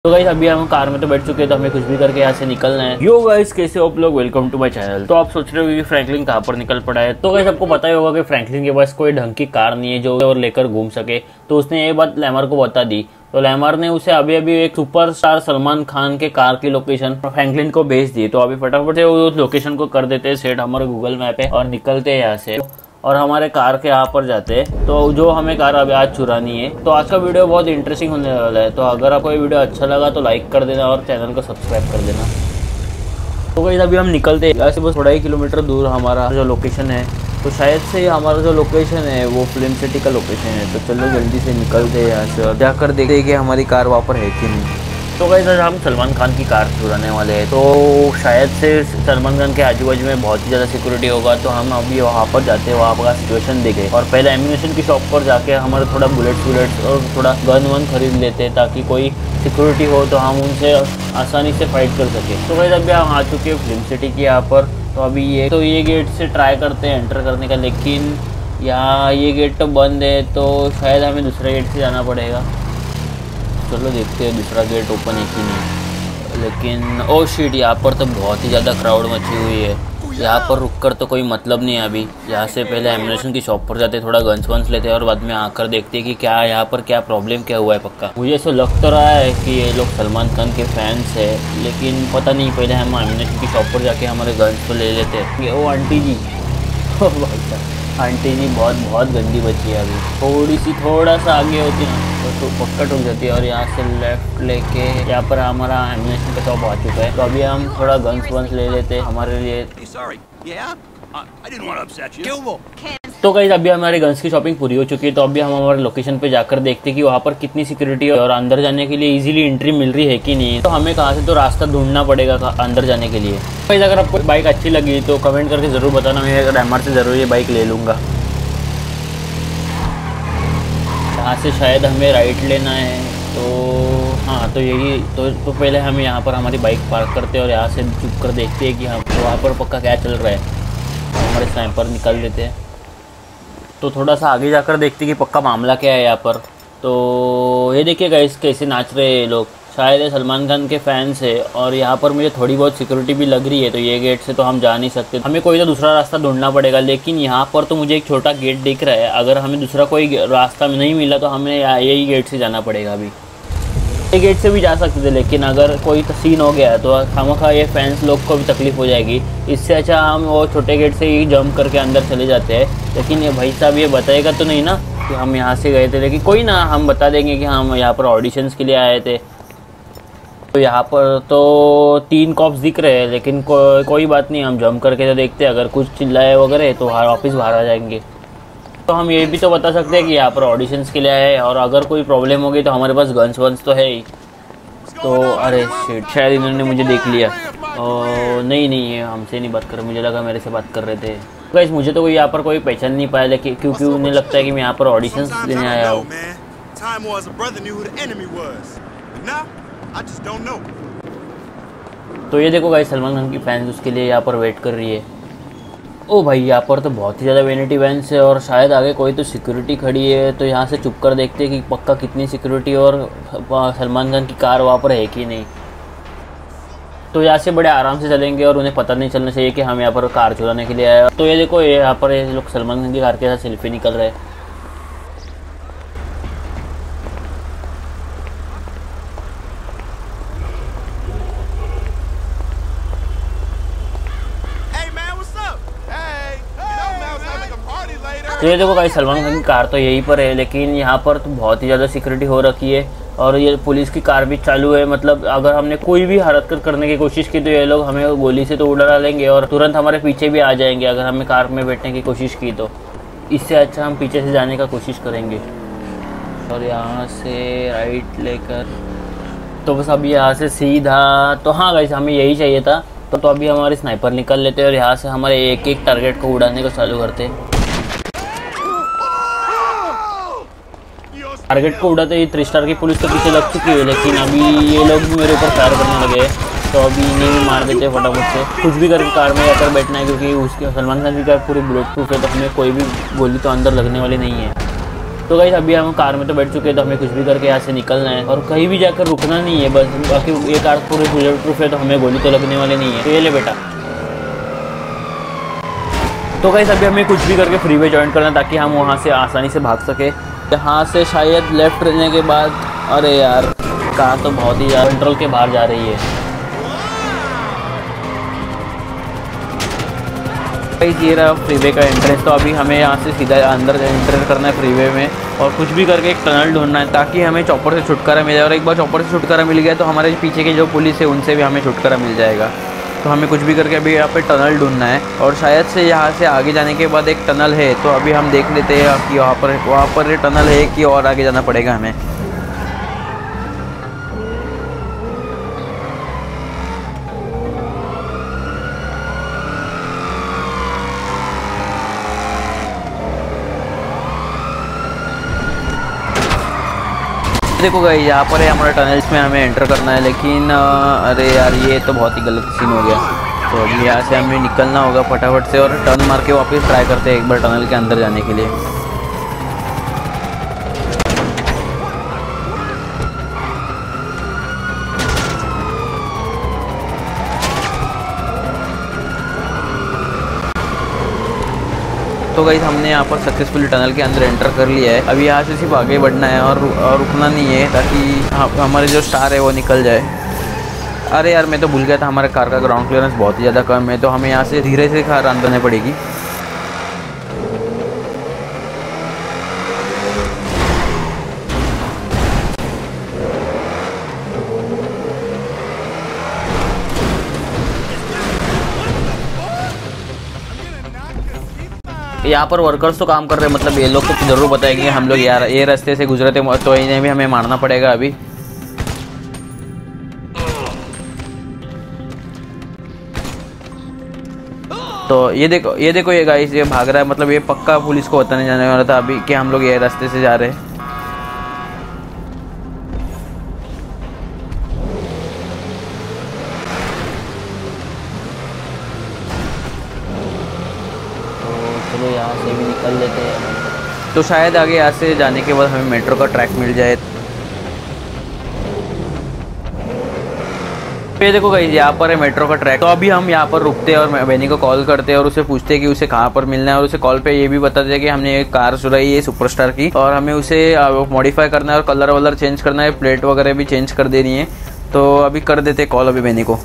तो गाइस अभी हम कार में तो बैठ चुके हैं, तो हमें कुछ भी करके यहाँ से निकलना है। यो गाइस, कैसे हो आप लोग? Welcome to my channel. तो आप सोच रहे हो कि फ्रैंकलिन कहाँ पर निकल पड़ा है। तो गाइस आपको पता ही होगा कि फ्रैंकलिन के पास कोई ढंग की कार नहीं है जो और लेकर घूम सके। तो उसने ये बात लैमर को बता दी, तो लैमर ने उसे अभी अभी एक सुपरस्टार सलमान खान के कार की लोकेशन फ्रैंकलिन को भेज दी। तो अभी फटाफट से वो लोकेशन को कर देते हैं सेट हमारे गूगल मैप पे और निकलते हैं यहाँ से और हमारे कार के यहाँ पर जाते हैं। तो जो हमें कार अभी आज चुरानी है। तो आज का वीडियो बहुत इंटरेस्टिंग होने वाला है। तो अगर आपको ये वीडियो अच्छा लगा तो लाइक कर देना और चैनल को सब्सक्राइब कर देना। तो गाइस अभी हम निकलते हैं यहाँ से, बस थोड़ा ही किलोमीटर दूर हमारा जो लोकेशन है। तो शायद से हमारा जो लोकेशन है वो फिल्म सिटी का लोकेशन है। तो चलो जल्दी से निकलते हैं यहाँ से और जाकर देखते हैं कि हमारी कार वहाँ पर है कि नहीं। तो गाइस आज हम सलमान खान की कार चुराने वाले हैं। तो शायद से सलमान खान के आजू बाजू में बहुत ही ज़्यादा सिक्योरिटी होगा। तो हम अभी वहाँ पर जाते हैं, वहाँ का सिचुएशन देखें और पहले एम्यूनेशन की शॉप पर जाके हमारे थोड़ा बुलेट्स और थोड़ा गन वन खरीद लेते हैं ताकि कोई सिक्योरिटी हो तो हम उनसे आसानी से फाइट कर सकें। तो गाइस अभी हम आ चुके हैं फिल्म सिटी के यहाँ पर। तो अभी ये गेट से ट्राई करते हैं एंटर करने का, लेकिन यहाँ ये गेट तो बंद है। तो शायद हमें दूसरे गेट से जाना पड़ेगा। चलो देखते हैं दूसरा गेट ओपन है कि नहीं। लेकिन ओ शिट, यहाँ पर तो बहुत ही ज़्यादा क्राउड मची हुई है। यहाँ पर रुककर तो कोई मतलब नहीं है। अभी यहाँ से पहले एम्यूनेशन की शॉप पर जाते, थोड़ा गन्स वंस लेते हैं और बाद में आकर देखते हैं कि क्या यहाँ पर क्या प्रॉब्लम क्या हुआ है। पक्का मुझे ऐसा लग तो रहा है कि ये लोग सलमान खान के फैंस है, लेकिन पता नहीं। पहले हम एम्यूनेशन की शॉप पर जाके हमारे गन्स को ले लेते हैं। ओ आंटी जी, आंटी जी बहुत गंदी बची है। अभी थोड़ा सा आगे होती है तो पक्का टूट जाती है। और यहाँ से लेफ्ट लेके यहाँ पर हमारा एम्यूनेशन का शॉप आ चुका है। तो अभी हम थोड़ा गन्स वंस ले लेते हैं हमारे लिए। तो गाइस अभी हमारे गन्स की शॉपिंग पूरी हो चुकी है। तो अभी हम हमारे लोकेशन पे जाकर देखते हैं कि वहाँ पर कितनी सिक्योरिटी है और अंदर जाने के लिए इजीली एंट्री मिल रही है कि नहीं। तो हमें कहाँ से तो रास्ता ढूंढना पड़ेगा अंदर जाने के लिए। गाइस अगर आपको बाइक अच्छी लगी तो कमेंट करके ज़रूर बताना, मैं लैमर से ज़रूर ये बाइक ले लूँगा। यहाँ से शायद हमें राइट लेना है। तो हाँ, तो यही तो पहले हम यहाँ पर हमारी बाइक पार्क करते हैं और यहाँ से चुप कर देखते हैं कि हाँ वहाँ पर पक्का क्या चल रहा है। हमारे स्नाइपर निकाल देते हैं। तो थोड़ा सा आगे जाकर देखते हैं कि पक्का मामला क्या है यहाँ पर। तो ये देखिए गाइस कैसे नाच रहे हैं ये लोग, शायद सलमान खान के फैंस है। और यहाँ पर मुझे थोड़ी बहुत सिक्योरिटी भी लग रही है। तो ये गेट से तो हम जा नहीं सकते, हमें कोई तो दूसरा रास्ता ढूंढना पड़ेगा। लेकिन यहाँ पर तो मुझे एक छोटा गेट दिख रहा है। अगर हमें दूसरा कोई रास्ता नहीं मिला तो हमें यही गेट से जाना पड़ेगा। अभी ये गेट से भी जा सकते थे, लेकिन अगर कोई सीन हो गया तो खामखा ये फैंस लोग को भी तकलीफ हो जाएगी। इससे अच्छा हम वो छोटे गेट से ही जंप करके अंदर चले जाते हैं। लेकिन ये भाई साहब ये बताएगा तो नहीं ना कि हम यहाँ से गए थे। लेकिन कोई ना, हम बता देंगे कि हम यहाँ पर ऑडिशंस के लिए आए थे। तो यहाँ पर तो 3 कॉप्स दिख रहे हैं, लेकिन कोई बात नहीं, हम जंप करके तो देखते हैं। अगर कुछ चिल्लाए वगैरह तो वापस बाहर आ जाएंगे। तो हम ये भी तो बता सकते हैं कि यहाँ पर ऑडिशंस के लिए आए, और अगर कोई प्रॉब्लम होगी तो हमारे पास गन्स वन्स तो है ही। तो अरे शिट, शायद इन्होंने मुझे देख लिया। नहीं ये हमसे नहीं बात कर रहे, मुझे लगा मेरे से बात कर रहे थे। गाइस मुझे तो यहाँ पर कोई पहचान नहीं पाया, लेकिन क्योंकि उन्हें लगता है कि मैं यहाँ पर ऑडिशंस देने आया हूँ। तो ये देखो गाइस, सलमान खान की फैंस उसके लिए यहाँ पर वेट कर रही है। ओ भाई, यहाँ पर तो बहुत ही ज़्यादा वैनिटी वैन्स है और शायद आगे कोई तो सिक्योरिटी खड़ी है। तो यहाँ से चुप कर देखते हैं कि पक्का कितनी सिक्योरिटी और सलमान खान की कार वहाँ पर है कि नहीं। तो यहाँ से बड़े आराम से चलेंगे और उन्हें पता नहीं चलना चाहिए कि हम यहाँ पर कार चुराने के लिए आए। तो ये देखो, यहाँ पर ये लोग सलमान खान की कार के साथ सेल्फी निकल रहे हैं। तो ये देखो गाइस, सलमान खान की कार तो यहीं पर है, लेकिन यहाँ पर तो बहुत ही ज़्यादा सिक्योरिटी हो रखी है और ये पुलिस की कार भी चालू है। मतलब अगर हमने कोई भी हरकत करने की कोशिश की तो ये लोग हमें गोली से तो उड़ा डालेंगे और तुरंत हमारे पीछे भी आ जाएंगे अगर हमें कार में बैठने की कोशिश की। तो इससे अच्छा हम पीछे से जाने का कोशिश करेंगे और यहाँ से राइट लेकर तो बस अभी यहाँ से सीधा। तो हाँ गाइस, हमें यही चाहिए था। तो अभी हमारे स्नाइपर निकल लेते हैं और यहाँ से हमारे एक टारगेट को उड़ाने को चालू करते हैं। टारगेट को उड़ाते ही 3 स्टार की पुलिस तो पीछे लग चुकी है, लेकिन अभी ये लोग भी मेरे ऊपर फायर करने लगे हैं। तो अभी इन्हें भी मार देते हैं फटाफट से। कुछ भी करके कार में जाकर बैठना है, क्योंकि उसके सलमान खान की कार पूरी बुलेट प्रूफ है। तो हमें कोई भी गोली तो अंदर लगने वाली नहीं है। तो गाइस अभी हम कार में तो बैठ चुके हैं, तो हमें कुछ भी करके यहाँ से निकलना है और कहीं भी जाकर रुकना नहीं है बस। बाकी ये कार पूरे बुलेट प्रूफ है तो हमें गोली तो लगने वाले नहीं है। तो ये ले बेटा। तो गाइस अभी हमें कुछ भी करके फ्रीवे ज्वाइन करना है ताकि हम वहाँ से आसानी से भाग सके। यहाँ से शायद लेफ्ट रहने के बाद, अरे यार कार तो बहुत ही कंट्रोल के बाहर जा रही है। ये रहा फ्रीवे का एंट्रेंस। तो अभी हमें यहाँ से सीधा अंदर एंटर करना है फ्रीवे में और कुछ भी करके एक टनल ढूंढना है ताकि हमें चॉपर से छुटकारा मिल जाए। और एक बार चॉपर से छुटकारा मिल गया तो हमारे पीछे के जो पुलिस है उनसे भी हमें छुटकारा मिल जाएगा। तो हमें कुछ भी करके अभी यहाँ पे टनल ढूंढना है और शायद से यहाँ से आगे जाने के बाद एक टनल है। तो अभी हम देख लेते हैं कि वहाँ पर टनल है कि और आगे जाना पड़ेगा हमें। देखो गाइस यहाँ पर है हमारा टनल्स में हमें एंटर करना है, लेकिन अरे यार ये तो बहुत ही गलत सीन हो गया। तो अभी यहाँ से हमें निकलना होगा फटाफट से और टर्न मार के वापस ट्राई करते हैं एक बार टनल के अंदर जाने के लिए। तो गाइस हमने यहाँ पर सक्सेसफुली टनल के अंदर एंटर कर लिया है। अभी यहाँ से सिर्फ आगे बढ़ना है और रुकना नहीं है ताकि हमारे जो स्टार है वो निकल जाए। अरे यार मैं तो भूल गया था हमारे कार का ग्राउंड क्लियरेंस बहुत ही ज़्यादा कम है, तो हमें यहाँ से धीरे से कार रन करनी पड़ेगी। यहाँ पर वर्कर्स तो काम कर रहे हैं, मतलब ये लोग तो ज़रूर बताएंगे हम लोग यार ये रास्ते से गुजरे थे तो इन्हें भी हमें मारना पड़ेगा अभी। तो ये देखो ये गाइस ये भाग रहा है, मतलब ये पक्का पुलिस को बताने जाने वाला था अभी कि हम लोग ये रास्ते से जा रहे हैं। चलो यहाँ से भी निकल लेते हैं। तो शायद आगे यहाँ से जाने के बाद हमें मेट्रो का ट्रैक मिल जाए। ये देखो गाइस यहाँ पर है मेट्रो का ट्रैक। तो अभी हम यहाँ पर रुकते हैं और बेनी को कॉल करते हैं और उसे पूछते हैं कि उसे कहाँ पर मिलना है। और उसे कॉल पे ये भी बताते हैं कि हमने एक कार चुराई है सुपरस्टार की और हमें उसे मॉडिफाई करना है और कलर वलर चेंज करना है, प्लेट वगैरह भी चेंज कर देनी है। तो अभी कर देते कॉल अभी बेनी को।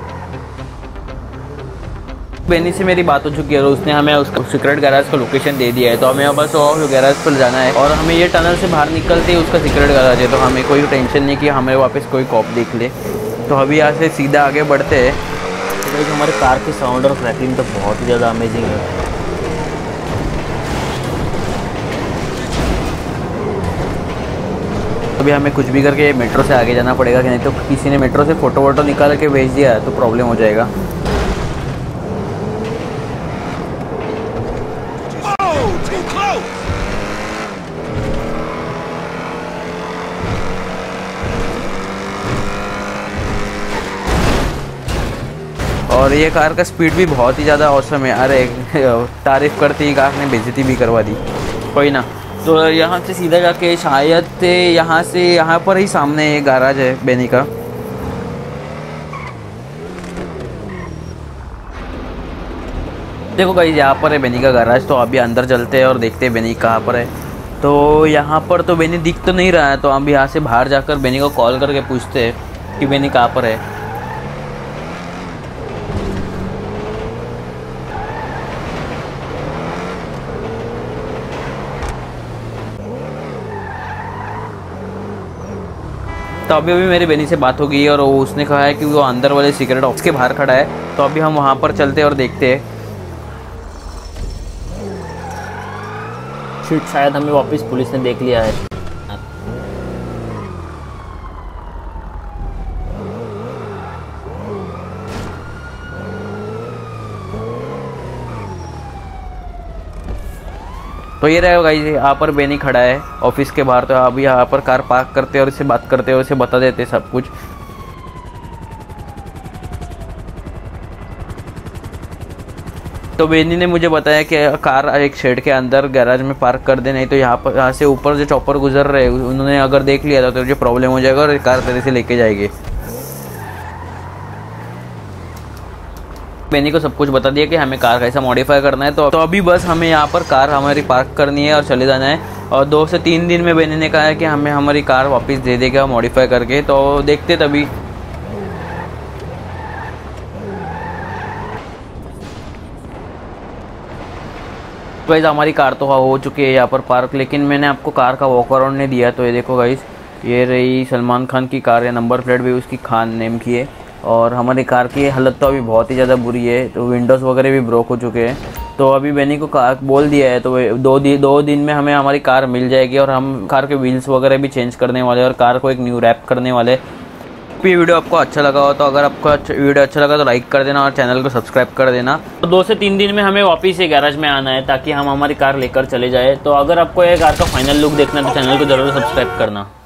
बेनी से मेरी बात हो चुकी है और उसने हमें उसका सीक्रेट गैराज का लोकेशन दे दिया है। तो हमें बस और गैराज पर जाना है और हमें ये टनल से बाहर निकलते ही उसका सीक्रेट गैराज है। तो हमें कोई टेंशन नहीं कि हमें वापस कोई कॉप देख ले। तो अभी यहाँ से सीधा आगे बढ़ते हैं। तो हमारे कार की साउंड और क्रैकलिंग तो बहुत ही ज़्यादा अमेजिंग है। अभी हमें कुछ भी करके मेट्रो से आगे जाना पड़ेगा, कि नहीं तो किसी ने मेट्रो से फ़ोटो वोटो निकाल के भेज दिया तो प्रॉब्लम हो जाएगा। और ये कार का स्पीड भी बहुत ही ज़्यादा औसम है। अरे तारीफ़ करती ही कार ने बेइज्जती भी करवा दी। कोई ना, तो यहाँ से सीधा जाके शायद से यहाँ पर ही सामने एक गैराज है बेनी का। देखो गाइस यहाँ पर है बेनी का गैराज। तो अभी अंदर चलते हैं और देखते हैं बेनी कहाँ पर है। तो यहाँ पर तो बेनी दिख तो नहीं रहा है, तो हम यहाँ से बाहर जाकर बेनी को कॉल करके पूछते हैं कि बेनी कहाँ पर है। तो अभी मेरी बेनी से बात हो गई और उसने कहा है कि वो अंदर वाले सीक्रेट ऑफिस के बाहर खड़ा है। तो अभी हम वहाँ पर चलते हैं और देखते हैं। शिट, शायद हमें वापस पुलिस ने देख लिया है। तो ये रहेगा गाइस यहाँ पर बेनी खड़ा है ऑफिस के बाहर। तो अभी यहाँ पर कार पार्क करते और इससे बात करते और इसे बता देते सब कुछ। तो बेनी ने मुझे बताया कि कार एक शेड के अंदर गैराज में पार्क कर दे, नहीं तो यहाँ से ऊपर जो चॉपर गुजर रहे उन्होंने अगर देख लिया तो तुझे प्रॉब्लम हो जाएगा और कार तेरे से लेके जाएगी। बेनी को सब कुछ बता दिया कि हमें कार कैसा मॉडिफाई करना है। तो अभी बस हमें यहाँ पर कार हमारी पार्क करनी है और चले जाना है। और 2 से 3 दिन में बेनी ने कहा है कि हमें हमारी कार वापस दे देगा मॉडिफाई करके, तो देखते तभी। गाइस हमारी कार तो हो चुकी है यहाँ पर पार्क, लेकिन मैंने आपको कार का वॉक अराउंड नहीं दिया। तो ये देखो गाइस, ये रही सलमान खान की कार है, नंबर प्लेट भी उसकी खान नेम की है। और हमारी कार की हालत तो अभी बहुत ही ज़्यादा बुरी है, तो विंडोज़ वगैरह भी ब्रोक हो चुके हैं। तो अभी बेनी को कार बोल दिया है, तो 2 दिन में हमें हमारी कार मिल जाएगी और हम कार के व्हील्स वगैरह भी चेंज करने वाले और कार को एक न्यू रैप करने वाले। ये वीडियो आपको अच्छा लगा हो तो अगर आपको वीडियो अच्छा लगा तो लाइक कर देना और चैनल को सब्सक्राइब कर देना। तो 2 से 3 दिन में हमें वापस से गैराज में आना है ताकि हम हमारी कार लेकर चले जाए। तो अगर आपको ये कार का फाइनल लुक देखना है तो चैनल को ज़रूर सब्सक्राइब करना।